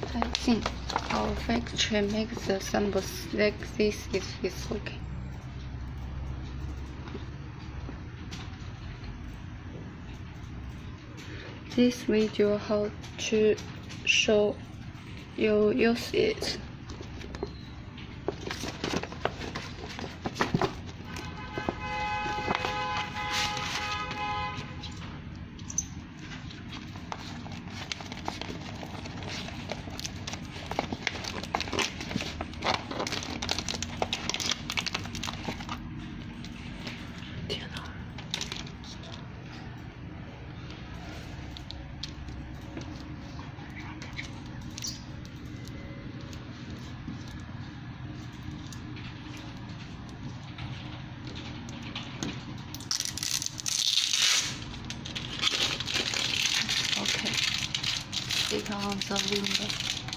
I think our factory makes the samples like this is okay. This video how to show you use it. Okay, stick on the window.